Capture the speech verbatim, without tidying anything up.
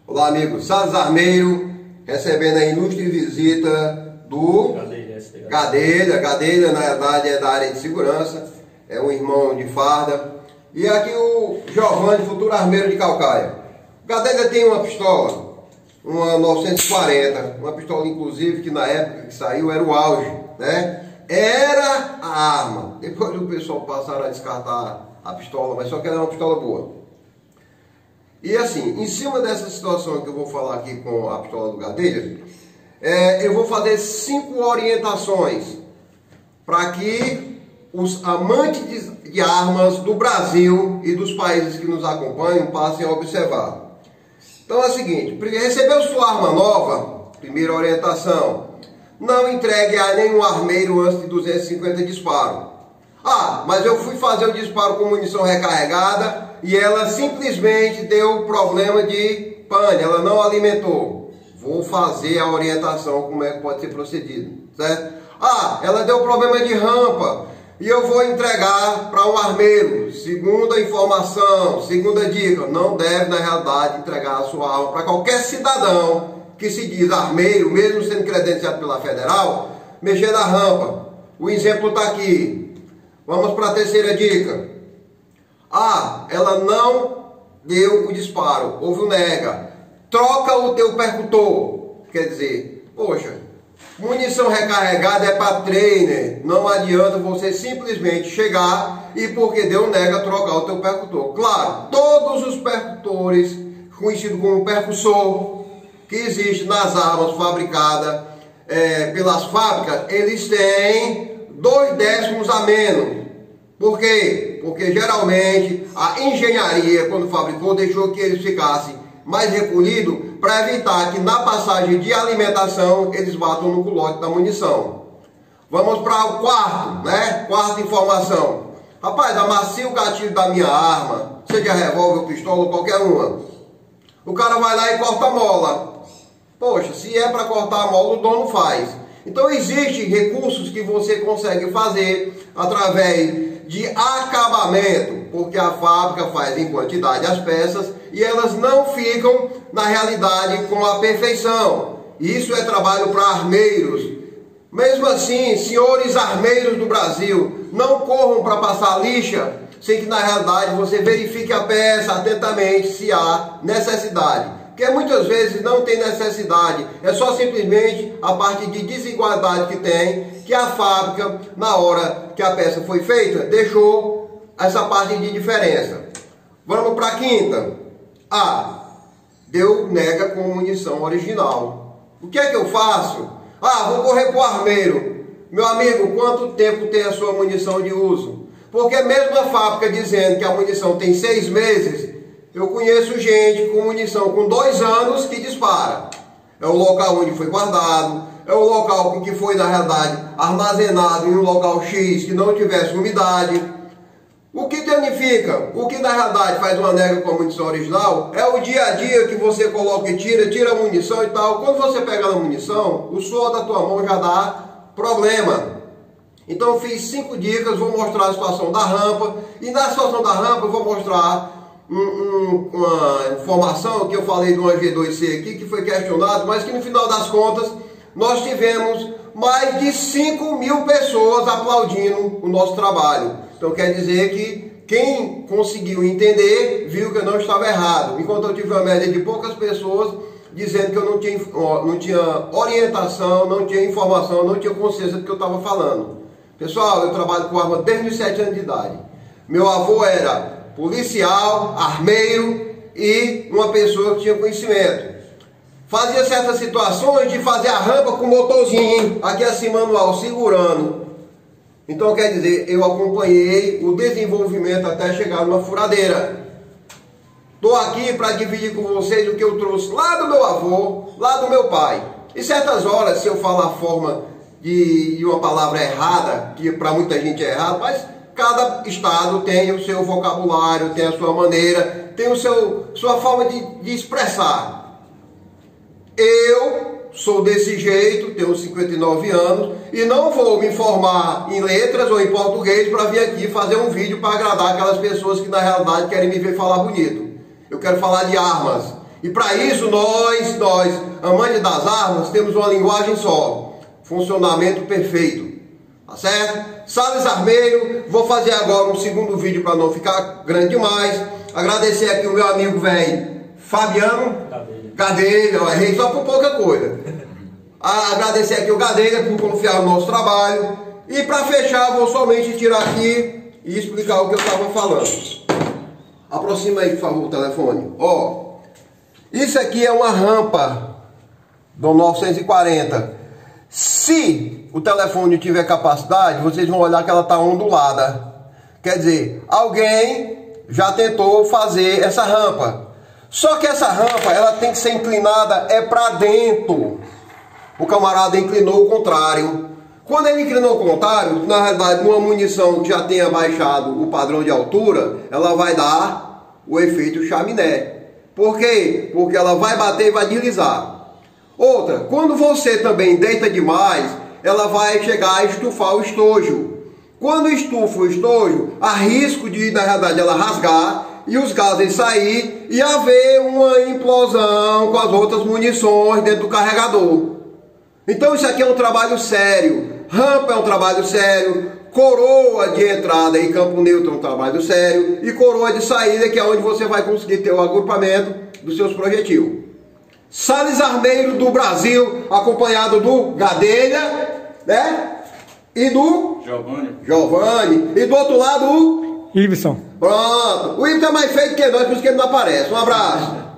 Olá, amigos. Salles Armeiro, recebendo a ilustre visita do Gadelha. Gadelha, na verdade, é da área de segurança, é um irmão de farda. E aqui o Giovanni, futuro armeiro de Calcaia. O Gadelha tem uma pistola, uma novecentos e quarenta, uma pistola, inclusive, que na época que saiu era o auge, né? Era a arma. Depois o pessoal passaram a descartar a pistola, mas só que era uma pistola boa. E assim, em cima dessa situação que eu vou falar aqui com a pistola do Gadelha, é, eu vou fazer cinco orientações para que os amantes de, de armas do Brasil e dos países que nos acompanham passem a observar. Então é o seguinte: recebeu sua arma nova, primeira orientação, não entregue a nenhum armeiro antes de duzentos e cinquenta disparos. Ah, mas eu fui fazer o disparo com munição recarregada e ela simplesmente deu problema de pane, ela não alimentou. Vou fazer a orientação como é que pode ser procedido, certo? Ah, ela deu problema de rampa e eu vou entregar para um armeiro. Segunda informação, segunda dica, não deve na realidade entregar a sua arma para qualquer cidadão que se diz armeiro, mesmo sendo credenciado pela federal, mexer na rampa. O exemplo está aqui. Vamos para a terceira dica. Ah, ela não deu o disparo, houve um nega. Troca o teu percutor. Quer dizer, poxa, munição recarregada é para trainer. Não adianta você simplesmente chegar e porque deu nega trocar o teu percutor. Claro, todos os percutores, conhecidos como percussor, que existe nas armas fabricadas é, pelas fábricas, eles têm dois décimos a menos. Por quê? Porque geralmente a engenharia, quando fabricou, deixou que eles ficassem mais recolhidos para evitar que na passagem de alimentação eles batam no culote da munição. Vamos para o quarto, né? Quarta informação. Rapaz, amacia o gatilho da minha arma, seja revólver ou pistola ou qualquer uma. O cara vai lá e corta a mola. Poxa, se é para cortar a mola, o dono faz. Então existem recursos que você consegue fazer através de acabamento, porque a fábrica faz em quantidade as peças e elas não ficam na realidade com a perfeição. Isso é trabalho para armeiros. Mesmo assim, senhores armeiros do Brasil, não corram para passar lixa sem que na realidade você verifique a peça atentamente se há necessidade. Porque muitas vezes não tem necessidade, é só simplesmente a parte de desigualdade que tem, que a fábrica, na hora que a peça foi feita, deixou essa parte de diferença. Vamos para a quinta. Ah, deu nega com munição original. O que é que eu faço? Ah, vou correr para o armeiro. Meu amigo, quanto tempo tem a sua munição de uso? Porque mesmo a fábrica dizendo que a munição tem seis meses, eu conheço gente com munição com dois anos que dispara. É o local onde foi guardado, é o local que foi, na realidade, armazenado em um local X que não tivesse umidade. O que danifica, o que na realidade faz uma nega com a munição original, é o dia a dia que você coloca e tira, tira a munição e tal. Quando você pega a munição, o suor da tua mão já dá problema. Então eu fiz cinco dicas, vou mostrar a situação da rampa. E na situação da rampa eu vou mostrar Um, um, uma informação que eu falei de uma G dois C aqui, que foi questionado, mas que no final das contas nós tivemos mais de cinco mil pessoas aplaudindo o nosso trabalho. Então quer dizer que quem conseguiu entender viu que eu não estava errado, enquanto eu tive uma média de poucas pessoas dizendo que eu não tinha, não tinha orientação, não tinha informação, não tinha consciência do que eu estava falando. Pessoal, eu trabalho com arma desde os sete anos de idade. Meu avô era policial, armeiro e uma pessoa que tinha conhecimento. Fazia certas situações de fazer a rampa com o motorzinho, aqui assim manual, segurando. Então quer dizer, eu acompanhei o desenvolvimento até chegar numa furadeira. Estou aqui para dividir com vocês o que eu trouxe lá do meu avô, lá do meu pai. E certas horas, se eu falar a forma de, de uma palavra errada, que para muita gente é errado, mas cada estado tem o seu vocabulário, tem a sua maneira, tem o seu, sua forma de, de expressar. Eu sou desse jeito, tenho cinquenta e nove anos, e não vou me formar em letras ou em português para vir aqui fazer um vídeo para agradar aquelas pessoas que na realidade querem me ver falar bonito. Eu quero falar de armas. E para isso nós, nós, amantes das armas, temos uma linguagem só, funcionamento perfeito, tá certo? Salles Armeiro, vou fazer agora um segundo vídeo para não ficar grande demais. Agradecer aqui o meu amigo velho Fabiano Gadelha, eu errei só por pouca coisa. Agradecer aqui o Gadelha por confiar no nosso trabalho. E para fechar, vou somente tirar aqui e explicar o que eu estava falando. Aproxima aí, por favor, o telefone. Ó, isso aqui é uma rampa do novecentos e quarenta. Se o telefone tiver capacidade, vocês vão olhar que ela está ondulada. Quer dizer, alguém já tentou fazer essa rampa. Só que essa rampa, ela tem que ser inclinada é para dentro. O camarada inclinou o contrário. Quando ele inclinou o contrário, na realidade, uma munição que já tenha baixado o padrão de altura, ela vai dar o efeito chaminé. Por quê? Porque ela vai bater e vai deslizar. Outra, quando você também deita demais, ela vai chegar a estufar o estojo. Quando estufa o estojo, há risco de, na realidade, ela rasgar e os gases sair e haver uma implosão com as outras munições dentro do carregador. Então isso aqui é um trabalho sério. Rampa é um trabalho sério. Coroa de entrada e campo neutro é um trabalho sério. E coroa de saída, que é onde você vai conseguir ter o agrupamento dos seus projetil. Salles Armeiro do Brasil, acompanhado do Gadelha, né? E do Giovanni. Giovanni. E do outro lado o Iveson. Pronto. O Iveson é mais feito que nós, por isso que ele não aparece. Um abraço.